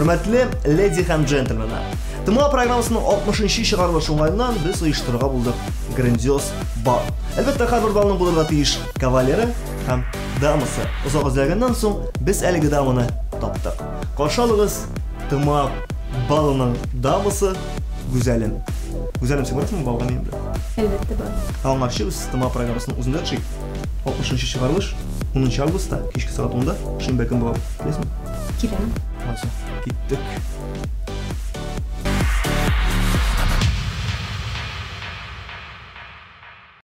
Hürmetli lady һәм джентльменнар. Тыма программасының 60-нчы чыгарылышы уңайыннан без оештырырга булдык грандиоз бал. Әлбәттә, һәр балның булырга тиеш кавалеры һәм дамасы. Озак эзләгәннән соң без әлеге даманы таптык. Каршы алыгыз Тыма балының дамасы Гүзәлен. Гүзәлем, син барасыңмы балга минем белән? Әлбәттә бар. Аңарчы без Тыма программасының үзендә төшик. 60-нчы чыгарылыш 10 августта кичке саат 10-да шимбә көн була. Беләсезме? Киләм. Киттек.